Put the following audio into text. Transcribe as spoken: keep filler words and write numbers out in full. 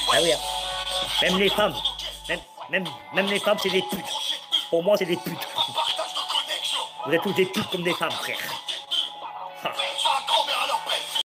Ah oui, hein. Même les femmes, même, même, même les femmes, c'est des putes. Pour moi, c'est des putes. Vous êtes tous des putes comme des femmes, frère.